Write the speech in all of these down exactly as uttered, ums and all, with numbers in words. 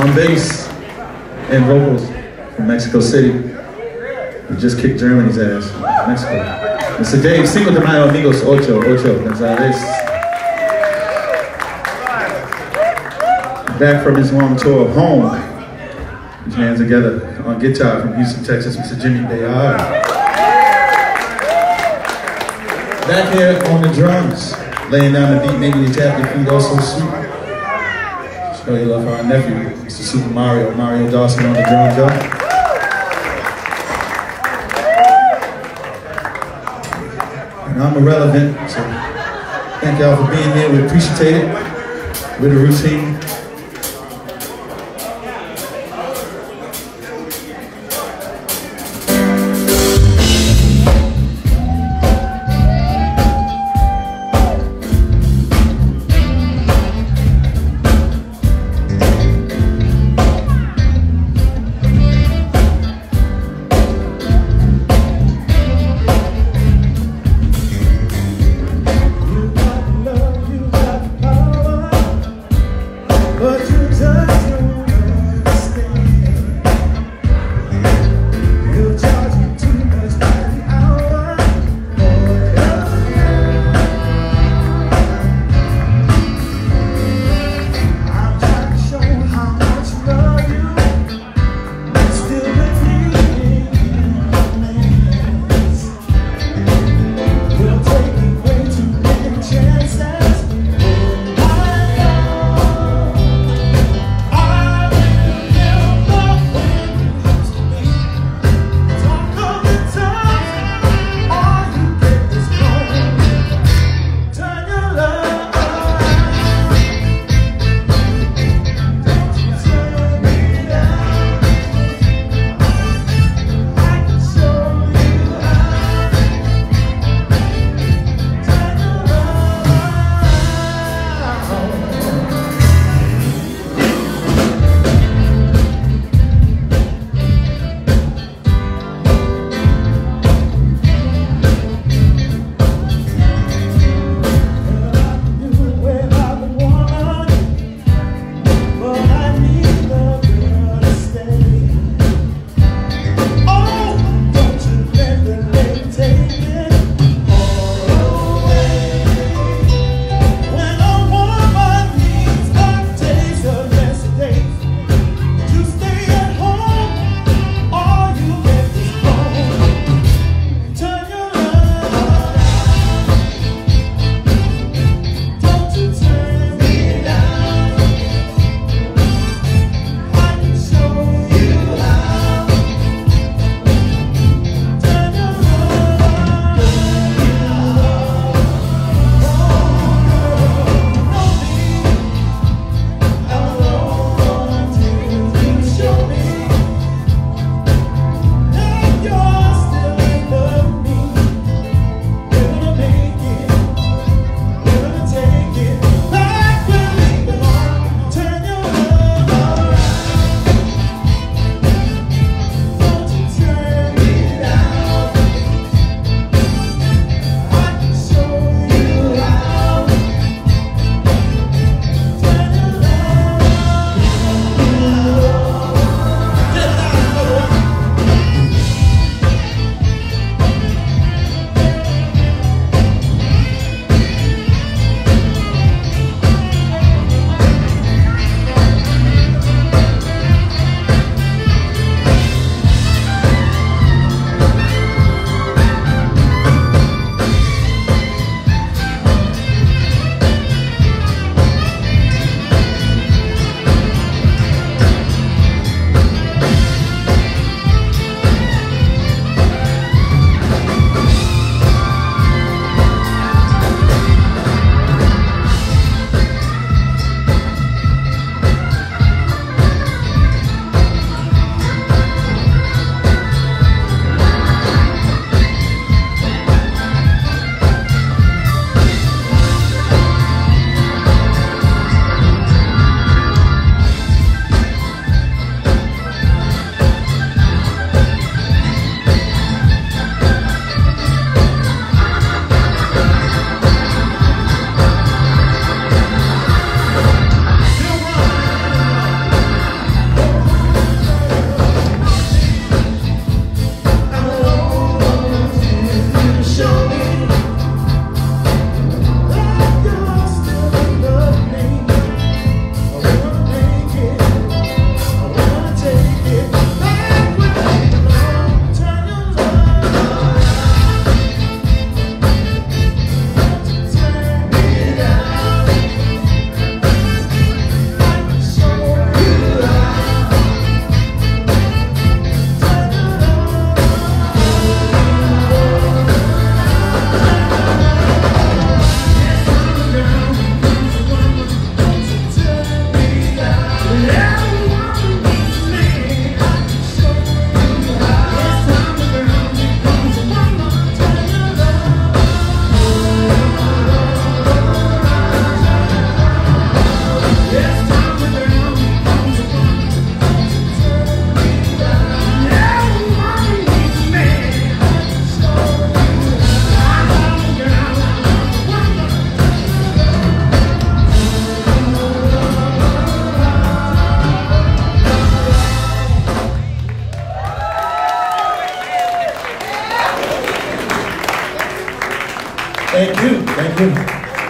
on bass and vocals from Mexico City. We just kicked Germany's ass, Mexico. Mister Dave, Cinco de Mayo, amigos, Ocho, Ocho Gonzalez. Back from his long tour of home. His hands together on guitar from Houston, Texas, Mister Jimmy Bayard. Back here on the drums, laying down the beat, making you tap your feet, also sweet. Show your love for our nephew, Mister Super Mario, Mario Dawson on the drums, y'all. And I'm irrelevant, so thank y'all for being here. We appreciate it. With the routine.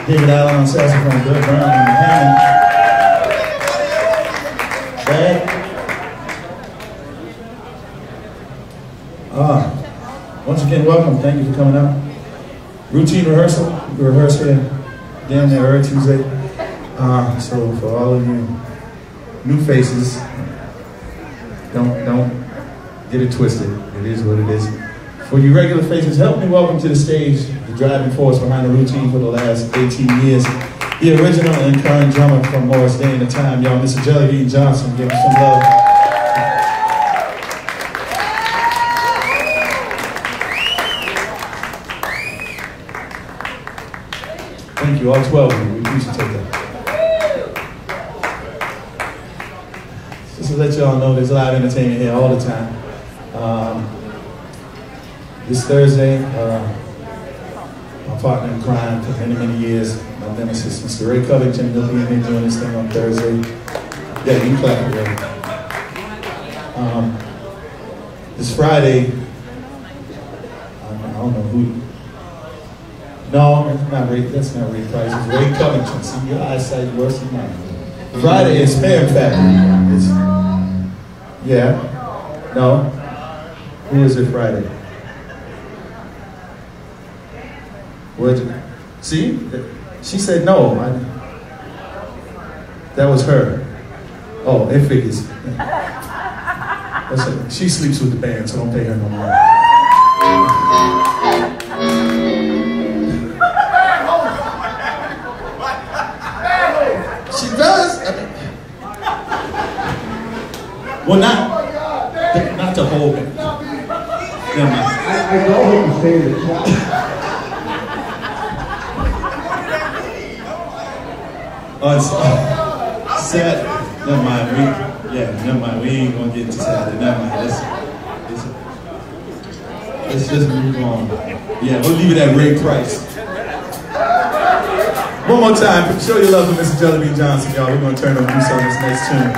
David Allen on saxophone, Bill Brown on Hammond. Bad. Ah, once again, welcome. Thank you for coming out. Routine rehearsal. We rehearse here damn near every Tuesday. Uh, so for all of you new faces, don't don't get it twisted. It is what it is. For you regular faces, help me welcome to the stage the driving force behind the routine for the last eighteen years. The original and current drummer from Morris Day and the Time, y'all, Mister Jellybean Johnson. Give him some love. Thank you, all twelve of you. We appreciate that. Just to let y'all know, there's live entertainment here all the time. Um, this Thursday, uh, my partner in crime for many, many years, my nemesis, Mister Ray Covington, will be in here doing this thing on Thursday. Yeah, you can clap for Ray. Um, this Friday, I don't know who. No, that's not Ray. That's not Ray Price. It's Ray Covington. See, your eyesight worse than mine. Friday is Spam Factory. It's, yeah. No. Who is it Friday? What? See? She said no. I, that was her. Oh, it figures. That's it. She sleeps with the band, so don't pay her no more. She does. I mean, well, not, not to hold it. Never mind. I, I go home and stay in the closet. Oh, it's uh, sad. Never mind. We, yeah, never mind. We ain't gonna get into Saturday. Never mind. Let's, let's, let's just move on. Yeah, we'll leave it at Ray Price. One more time. Show your love to Mister Jellybean Johnson, y'all. We're gonna turn up loose on this next tune.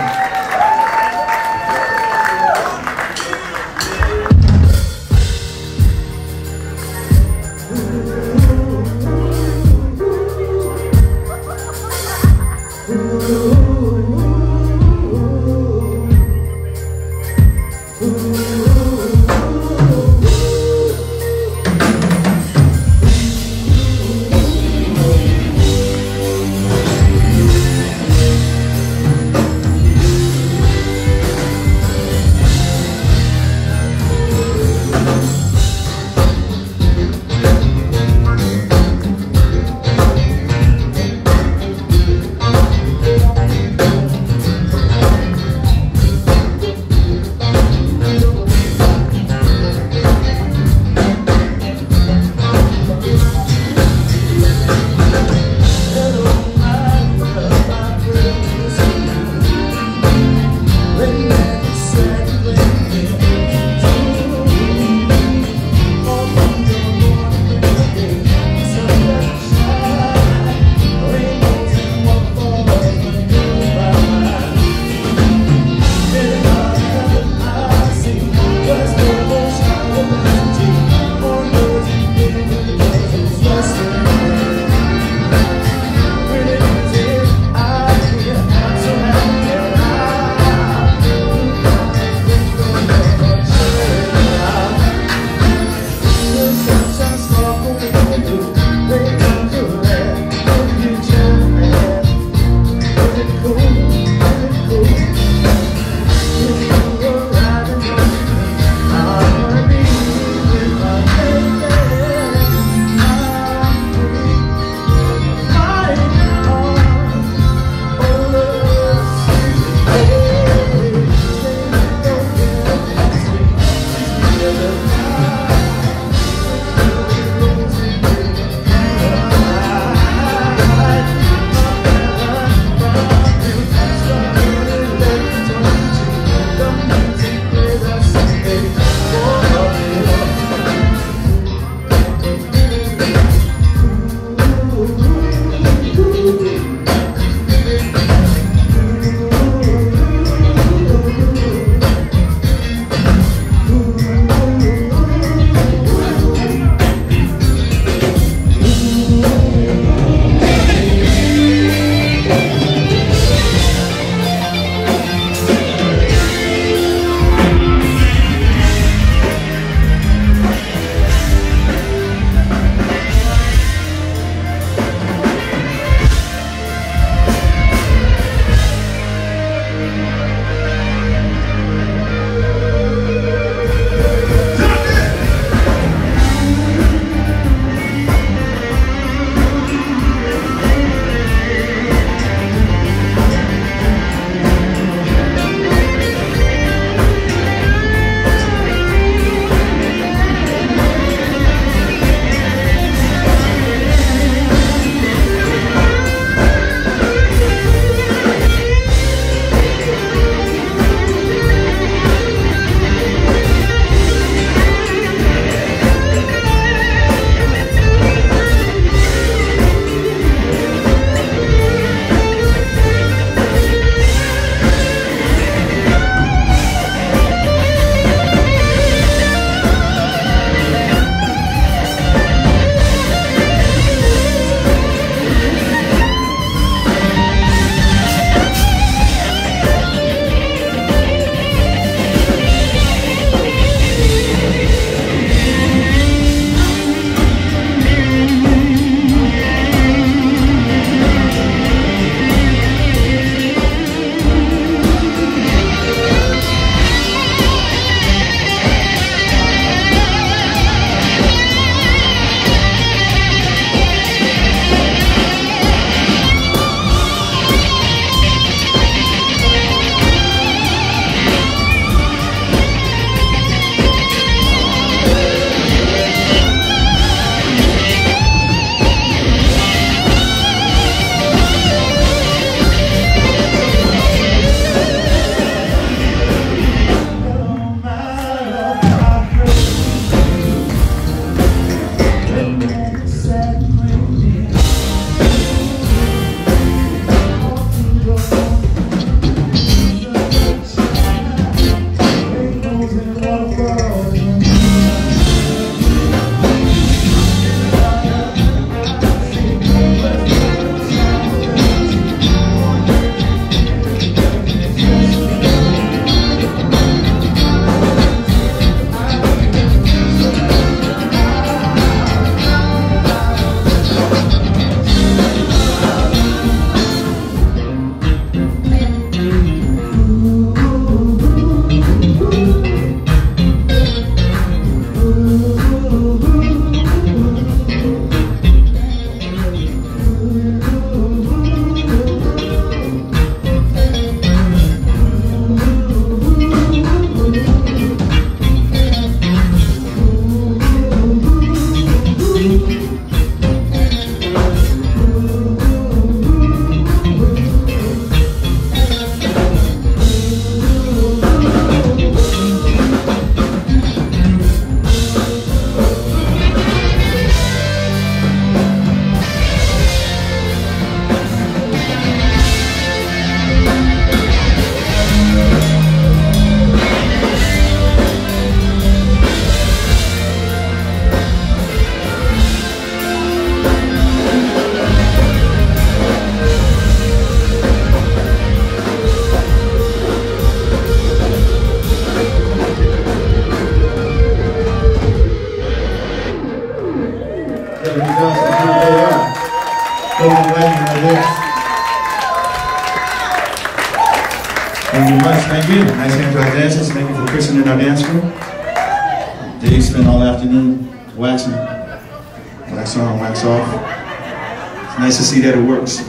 Thank you much. Thank you. Nice hand to our dancers. Thank you for christening our dance room. Dave spent all afternoon waxing. Wax on, wax off. It's nice to see that it works.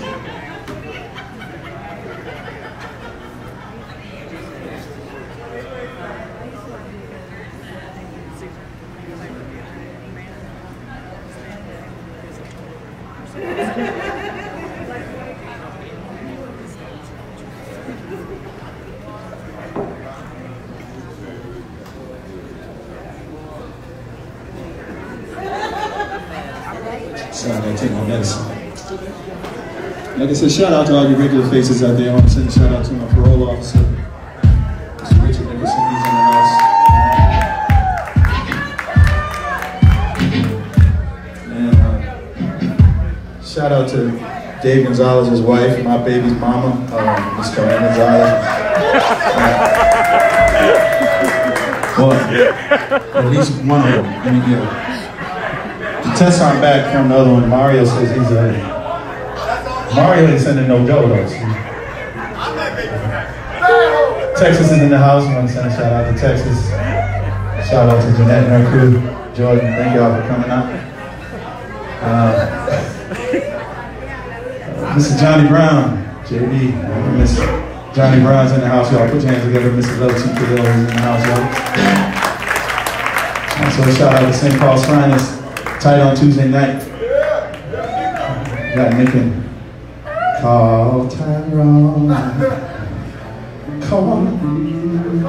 Sorry, I gotta take my medicine. Like I said, shout out to all your regular faces out there. I want to send a shout out to my parole officer, Mister Richard Nicholson. He's in the house. And uh, shout out to Dave Gonzalez's wife, my baby's mama, uh, Miss Karen Gonzalez. Uh, well, at least one of them. I mean, yeah. The tests aren't back from the other one. Mario says he's a... Mario ain't sending no dough though. Texas is in the house. I want to send a shout out to Texas. Shout out to Jeanette and her crew. Jordan, thank y'all for coming out. Uh, Mister Johnny Brown, J B, Mister Johnny Brown's in the house, y'all. Put your hands together. Missus Levison Cadillo is in the house, y'all. Also a shout out to Saint Paul's Finest. Tight on Tuesday night. Got Nick and call Tyrone. Come on.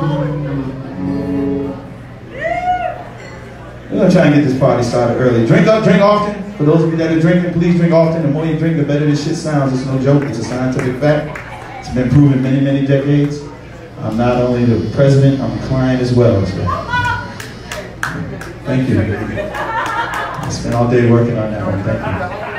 We're gonna try and get this party started early. Drink up, drink often. For those of you that are drinking, please drink often. The more you drink, the better this shit sounds. It's no joke. It's a scientific fact. It's been proven many, many decades. I'm not only the president, I'm a client as well. So. Thank you. I spent all day working on that one. Thank you.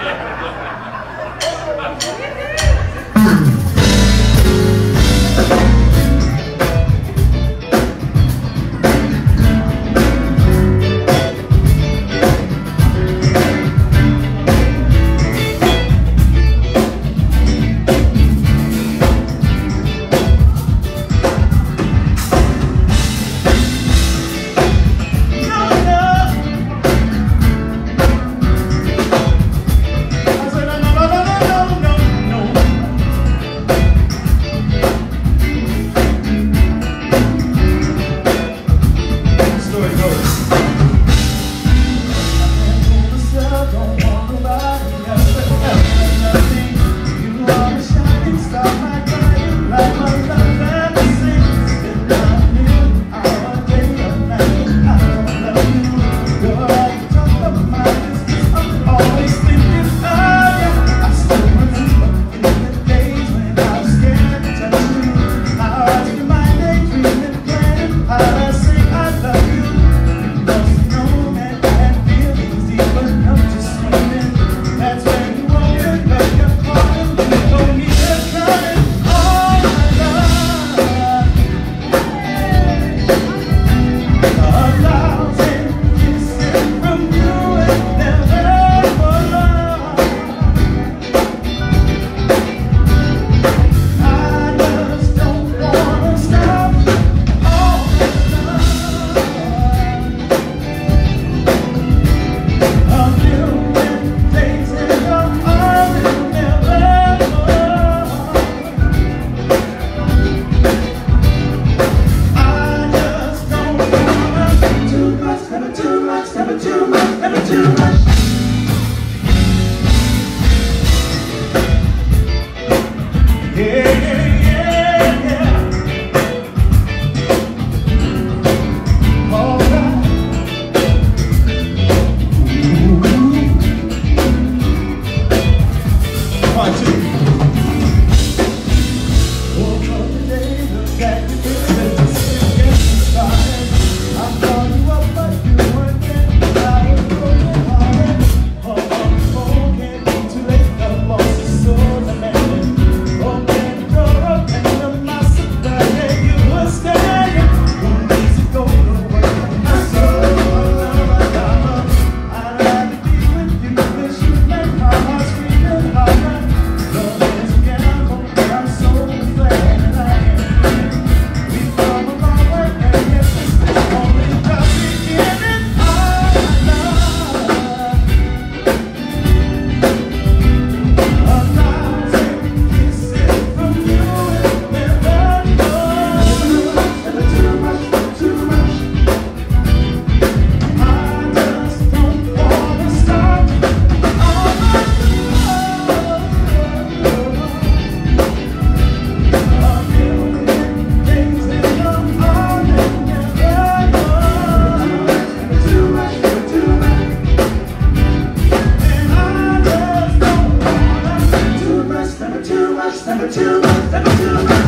much, never too much, never too much.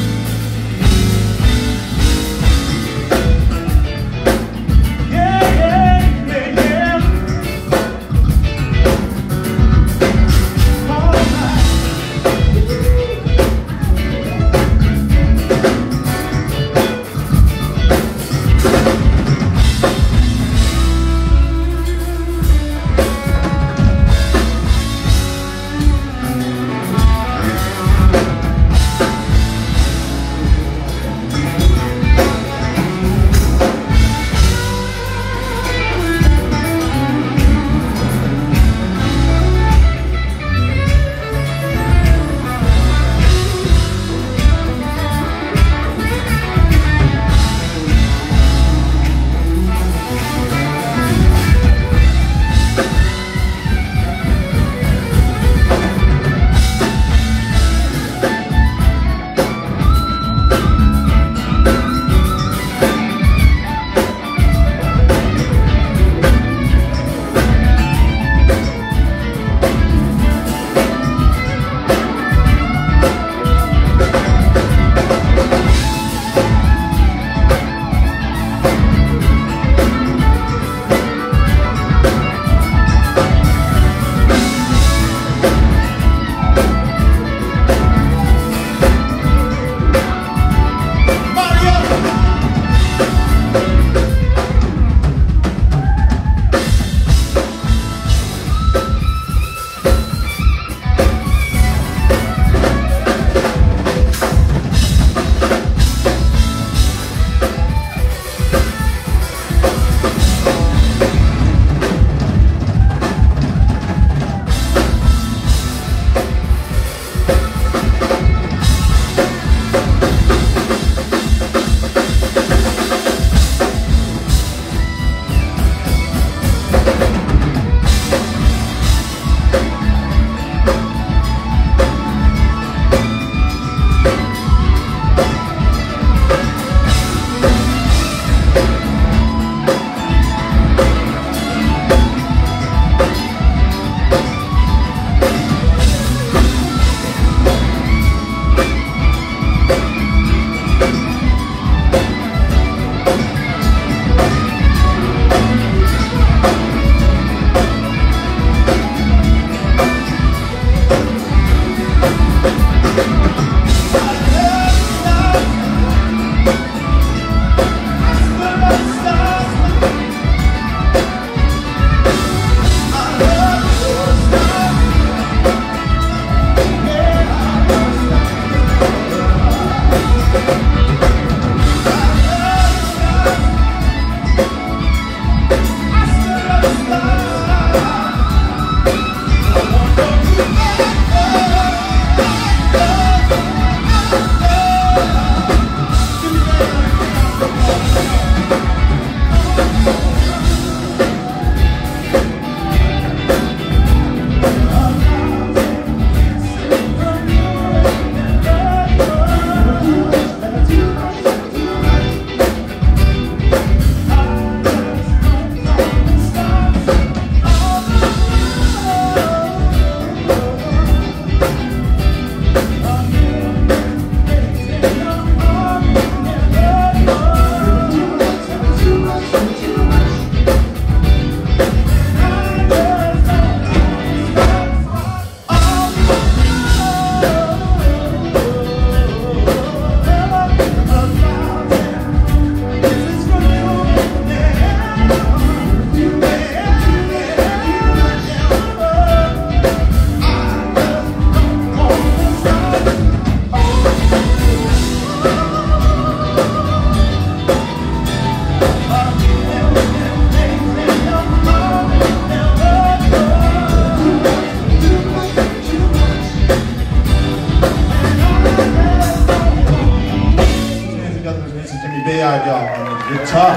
Bayard, y'all, on the guitar,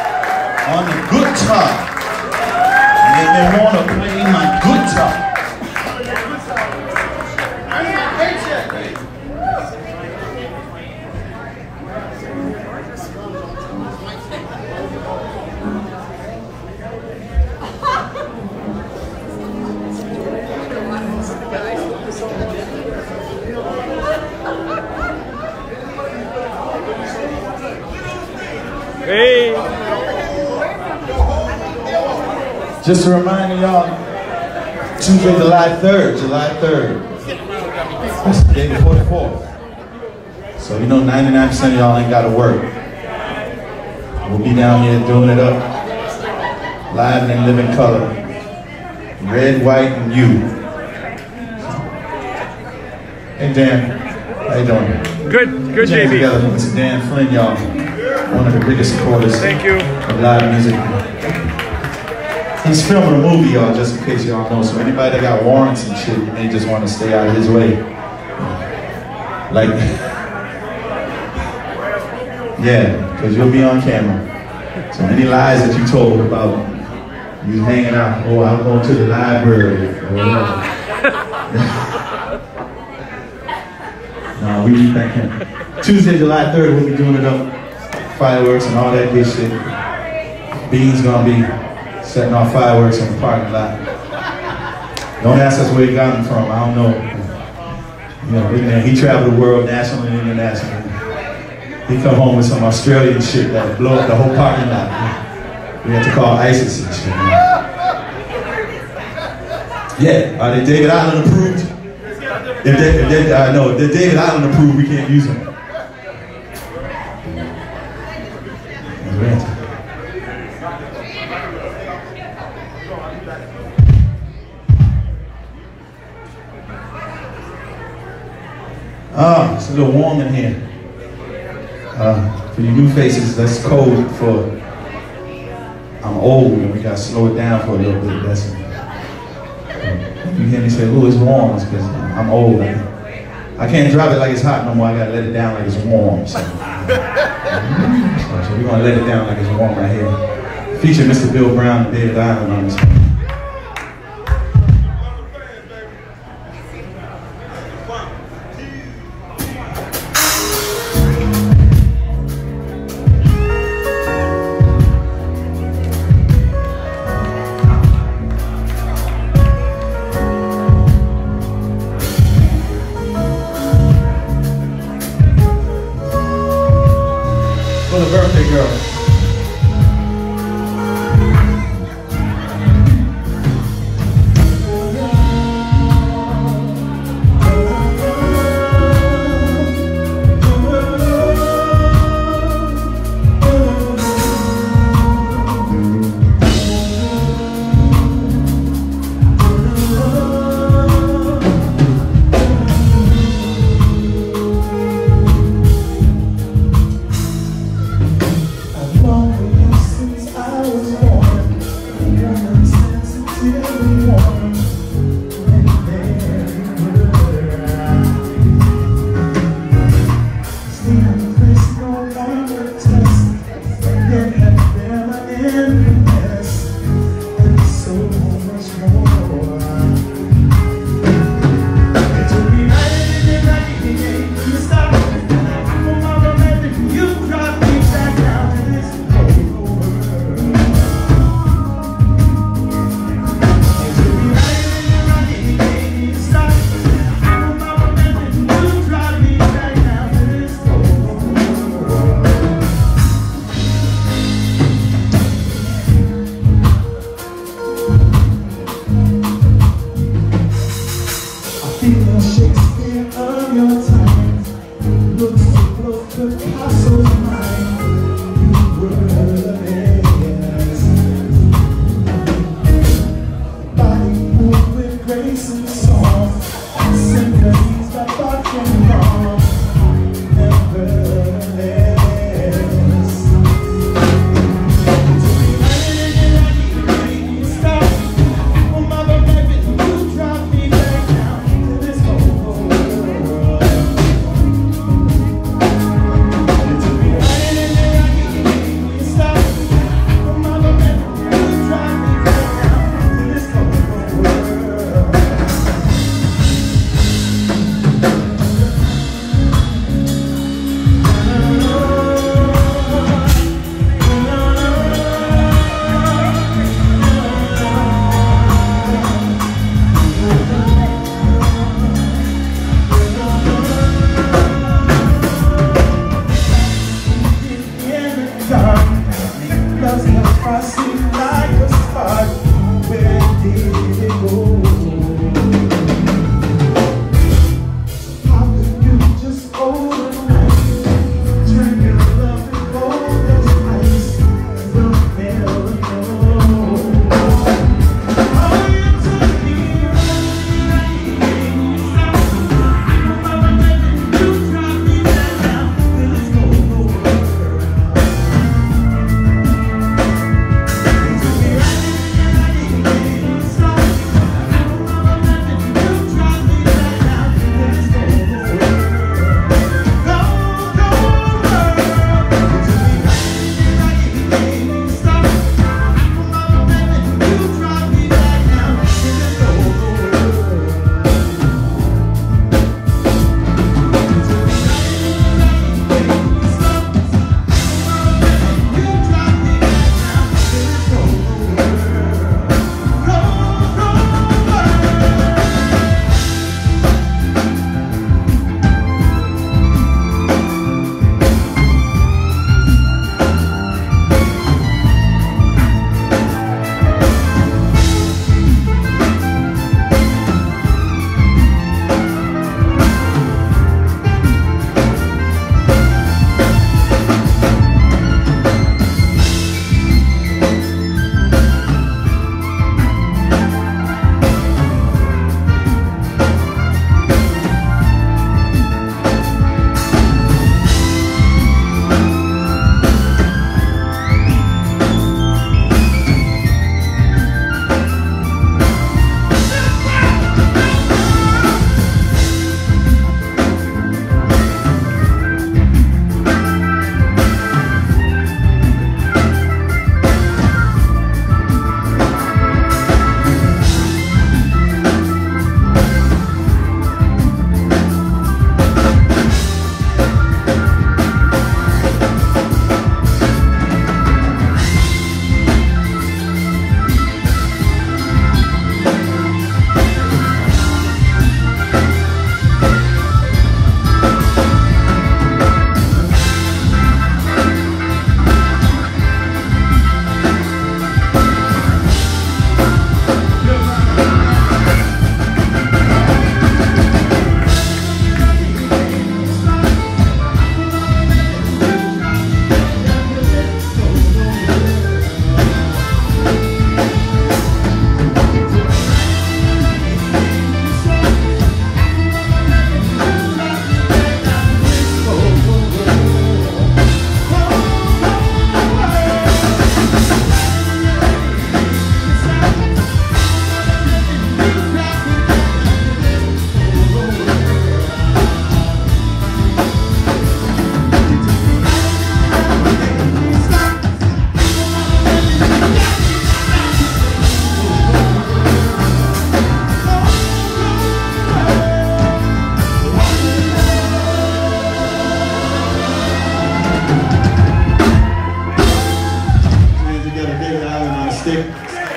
on the guitar. And they want to play my guitar. Hey. Just a reminder, y'all, Tuesday, July third, July third. That's the day before the fourth. So you know ninety-nine percent of y'all ain't got to work. We'll be down here doing it up, live and in living color. Red, white, and you. Hey Dan, how you doing? Good, good J B. Together, Mister Dan Flynn, y'all. One of the biggest supporters Thank you. of live music. He's filming a movie, y'all, just in case y'all know. So anybody that got warrants and shit, you may just want to stay out of his way. Like, yeah, because you'll be on camera. So any lies that you told about you hanging out, oh, I'm going to the library, or whatever. No, we be thinking. Tuesday, July third, we'll be doing it up. Fireworks and all that good shit. Bean's gonna be setting off fireworks in the parking lot. Don't ask us where he got them from, I don't know. You know, he traveled the world nationally and internationally. He come home with some Australian shit that would blow up the whole parking lot. We had to call ISIS and shit. Yeah, are they David Island approved? If they, if they uh, no, if they're David Island approved, we can't use them. Ah, it's a little warm in here. Uh, for you new faces, that's code for I'm old and we gotta slow it down for a little bit. That's you hear me say, "Ooh, it's warm," it's because I'm old. I, I can't drop it like it's hot no more. I gotta let it down like it's warm. So, so we're gonna let it down like it's warm right here. Feature Mister Bill Brown and David Island on this one. For the birthday girl.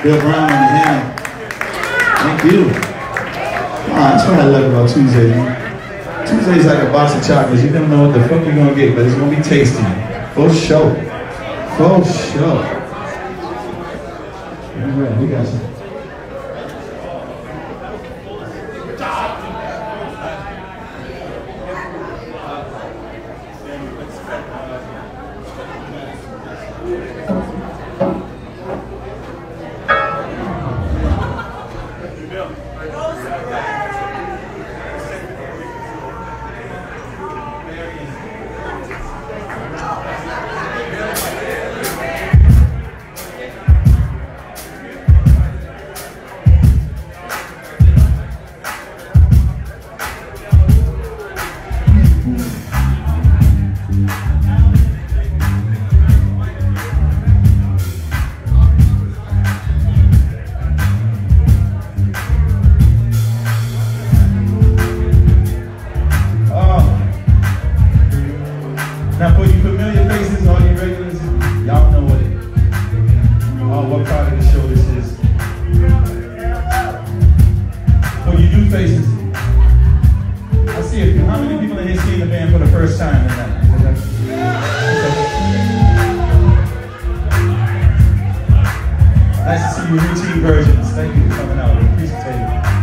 Bill Brown on the hand. Thank you. Ah, that's what I love about Tuesday, man. Tuesday's like a box of chocolates. You never know what the fuck you're gonna get, but it's gonna be tasty. For sure. For sure. All right, we got some. Now for you familiar faces, all you regulars, y'all know what it is. Oh, what part of the show this is. For you new faces, I see a few. How many people in here seen the band for the first time tonight? Nice to see you routine versions. Thank you for coming out. We appreciate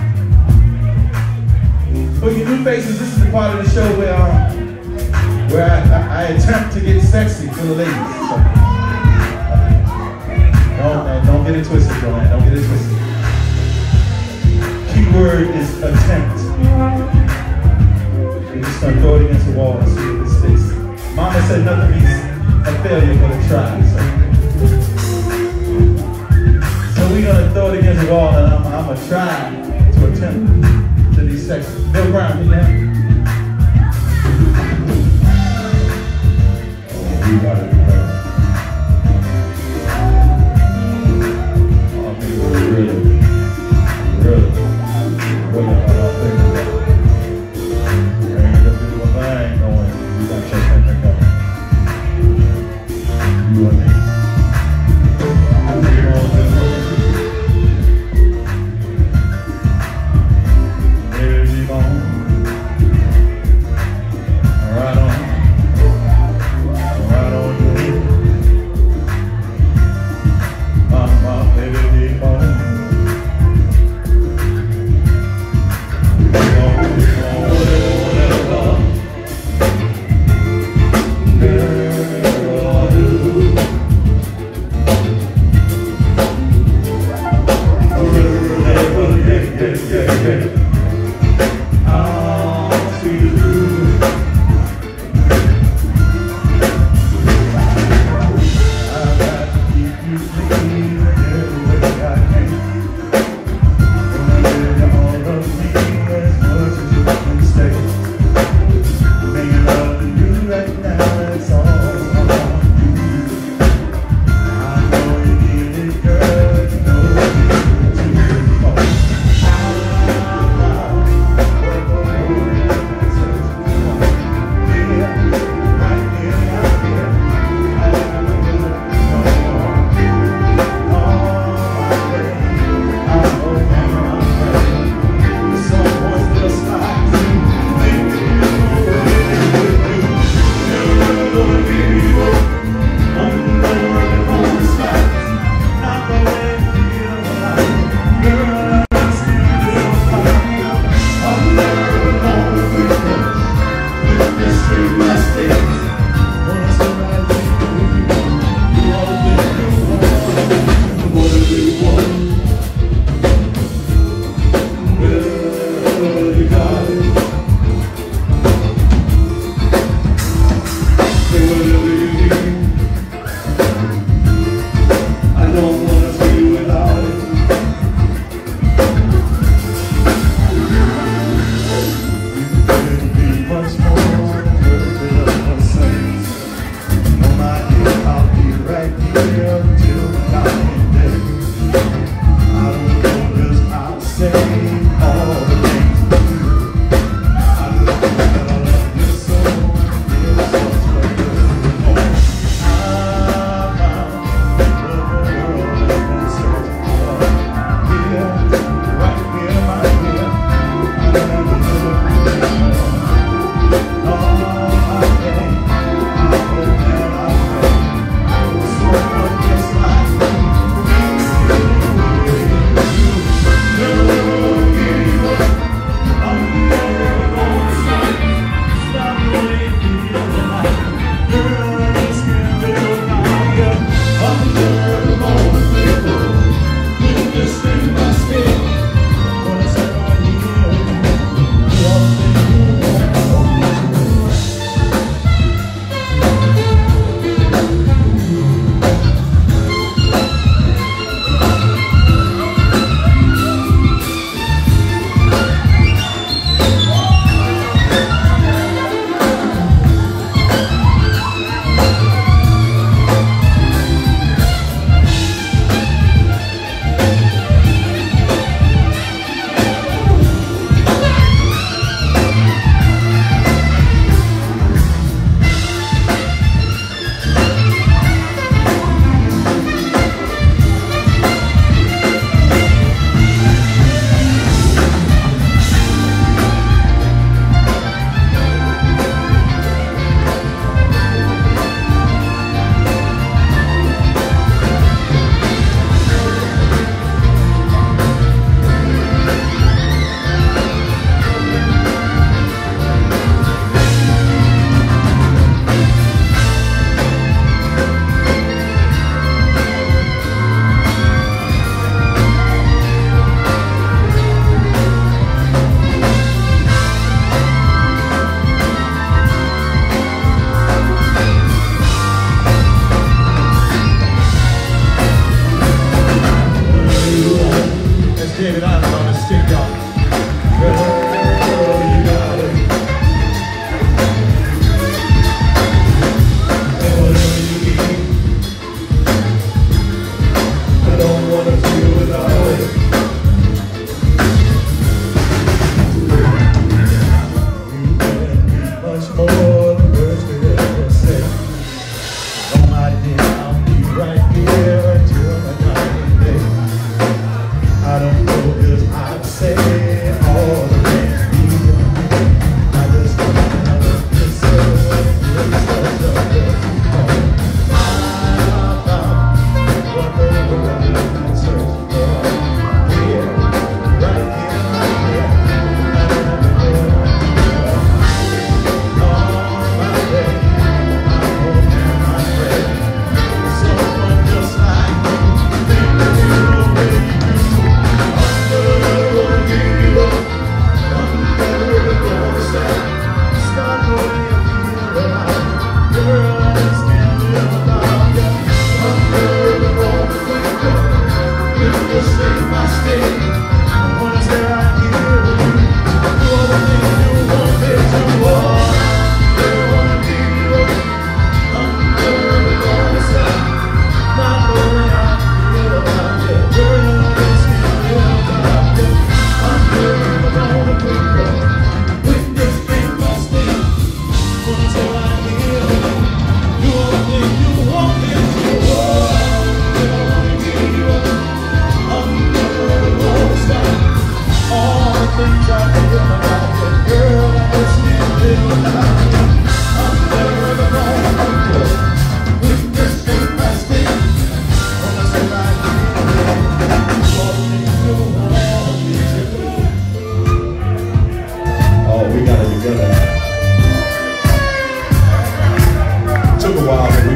it. For you new faces, this is the part of the show where um, where I, I, I attempt to get sexy for the ladies. So, don't, uh, don't get it twisted, Joanne. Don't get it twisted. Key word is attempt. You're just gonna throw it against the wall and see if it sticks. Mama said nothing means a failure but a try. So, so we're gonna throw it against the wall and I'm, I'm gonna try to attempt to be sexy. Bill Brown, can you have it? You gotta do that. Oh, people, really, really, really, I don't think about it. I ain't gonna do what I ain't going. You got your thing to go. You and me. Baby, on.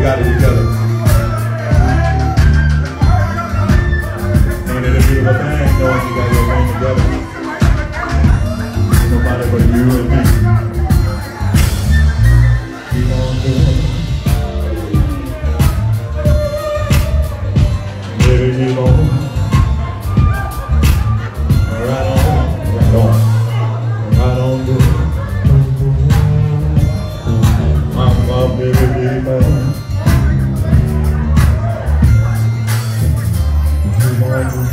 got it together. Ain't it a beautiful thing knowing you got your thing together? Ain't nobody but you and me. Keep on doing it. Baby, keep on. Right on, right on, right on, good. Mama, baby, baby. Keep on doing.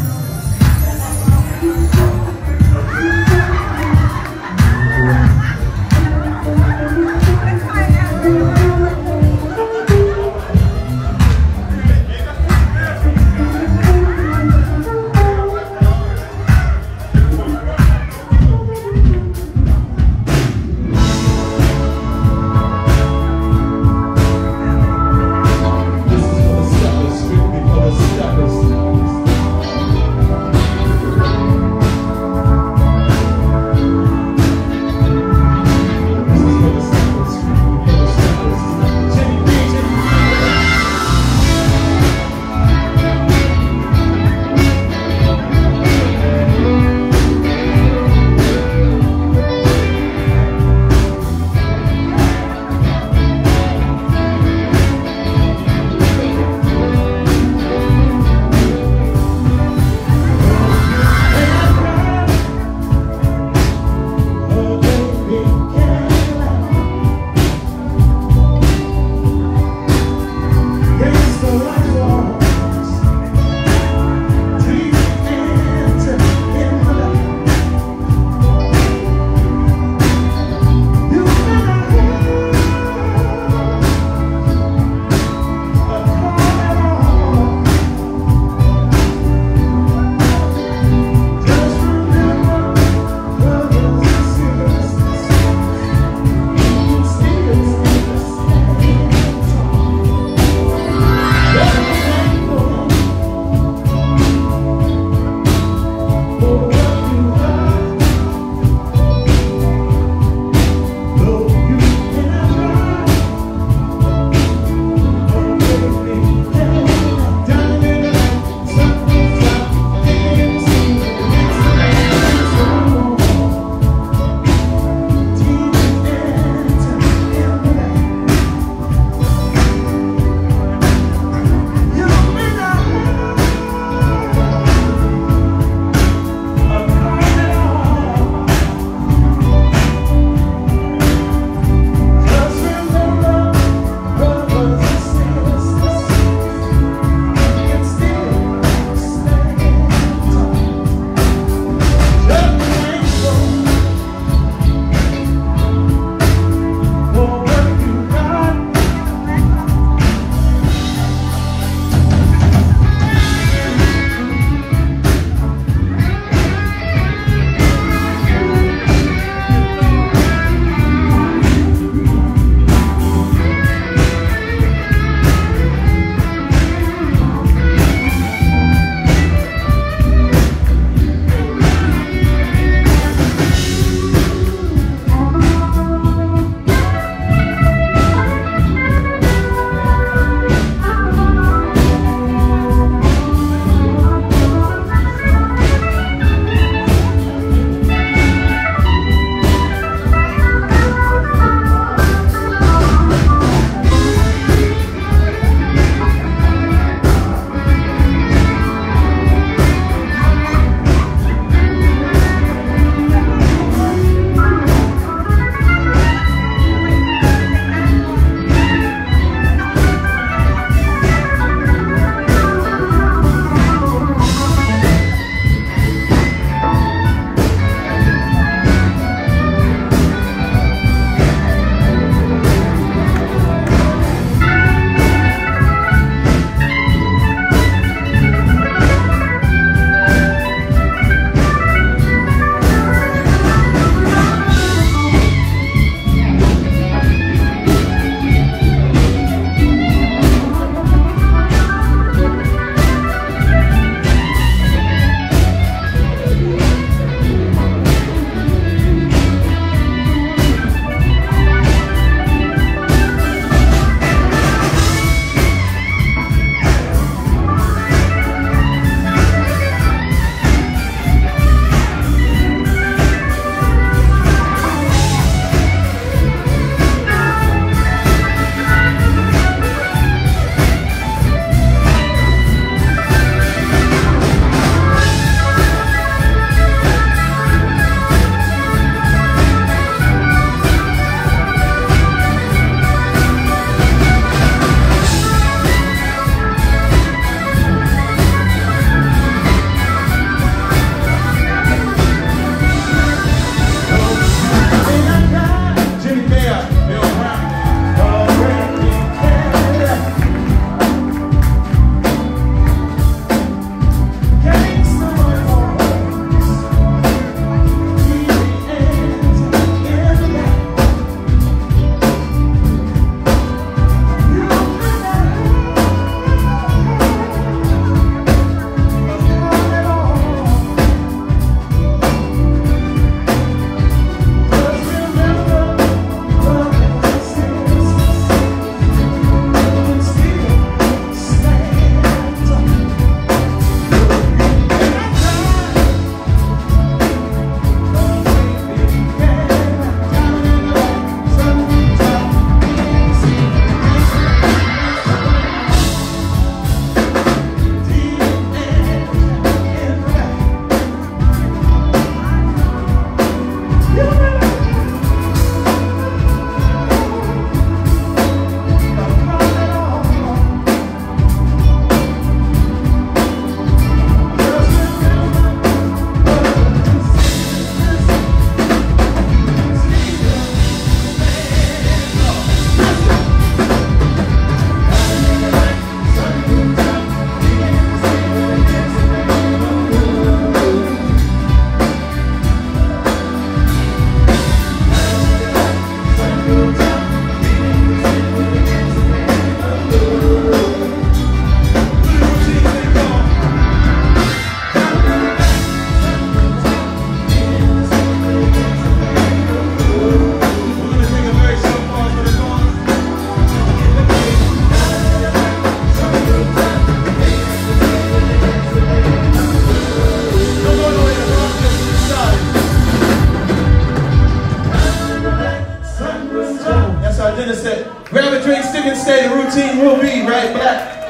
say the routine will be right back.